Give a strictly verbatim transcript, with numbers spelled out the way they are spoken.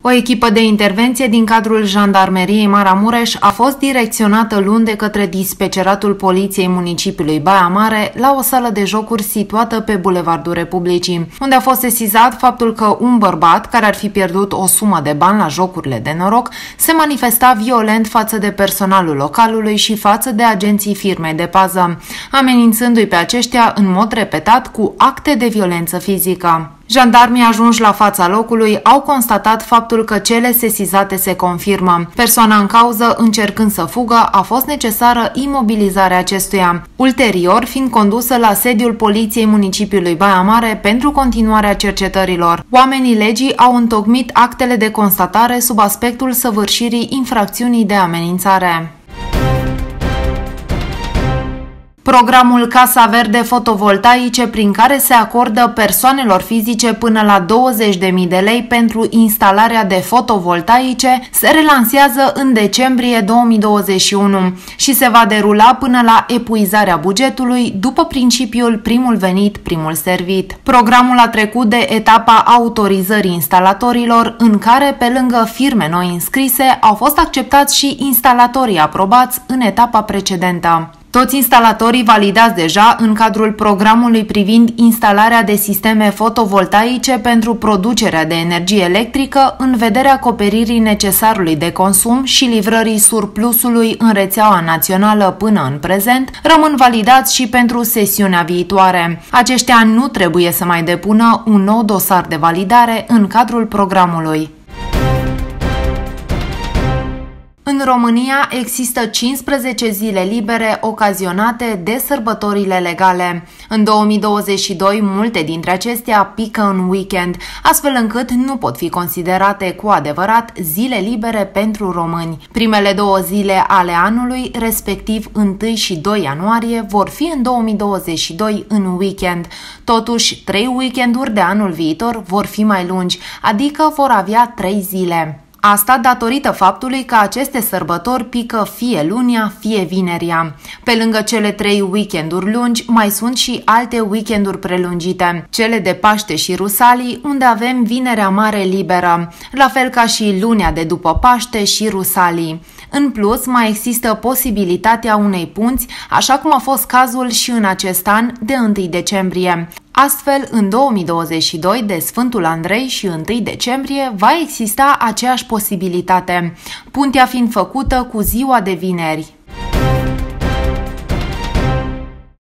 O echipă de intervenție din cadrul Jandarmeriei Maramureș a fost direcționată luni de către dispeceratul Poliției Municipiului Baia Mare la o sală de jocuri situată pe Bulevardul Republicii, unde a fost sesizat faptul că un bărbat, care ar fi pierdut o sumă de bani la jocurile de noroc, se manifesta violent față de personalul localului și față de agenții firmei de pază, amenințându-i pe aceștia în mod repetat cu acte de violență fizică. Jandarmii ajunși la fața locului au constatat faptul că cele sesizate se confirmă. Persoana în cauză, încercând să fugă, a fost necesară imobilizarea acestuia, ulterior fiind condusă la sediul Poliției Municipiului Baia Mare pentru continuarea cercetărilor. Oamenii legii au întocmit actele de constatare sub aspectul săvârșirii infracțiunii de amenințare. Programul Casa Verde fotovoltaice, prin care se acordă persoanelor fizice până la douăzeci de mii de lei pentru instalarea de fotovoltaice, se relansează în decembrie două mii douăzeci și unu și se va derula până la epuizarea bugetului, după principiul primul venit, primul servit. Programul a trecut de etapa autorizării instalatorilor, în care, pe lângă firme noi înscrise, au fost acceptați și instalatorii aprobați în etapa precedentă. Toți instalatorii validați deja în cadrul programului privind instalarea de sisteme fotovoltaice pentru producerea de energie electrică în vederea acoperirii necesarului de consum și livrării surplusului în rețeaua națională până în prezent, rămân validați și pentru sesiunea viitoare. Aceștia nu trebuie să mai depună un nou dosar de validare în cadrul programului. În România există cincisprezece zile libere ocazionate de sărbătorile legale. În două mii douăzeci și doi, multe dintre acestea pică în weekend, astfel încât nu pot fi considerate cu adevărat zile libere pentru români. Primele două zile ale anului, respectiv întâi și doi ianuarie, vor fi în două mii douăzeci și doi în weekend. Totuși, trei weekenduri de anul viitor vor fi mai lungi, adică vor avea trei zile. Asta datorită faptului că aceste sărbători pică fie lunia, fie vineria. Pe lângă cele trei weekenduri lungi, mai sunt și alte weekenduri prelungite, cele de Paște și Rusalii, unde avem Vinerea Mare liberă, la fel ca și lunia de după Paște și Rusalii. În plus, mai există posibilitatea unei punți, așa cum a fost cazul și în acest an de întâi decembrie. Astfel, în două mii douăzeci și doi, de Sfântul Andrei și întâi decembrie, va exista aceeași posibilitate, puntea fiind făcută cu ziua de vineri.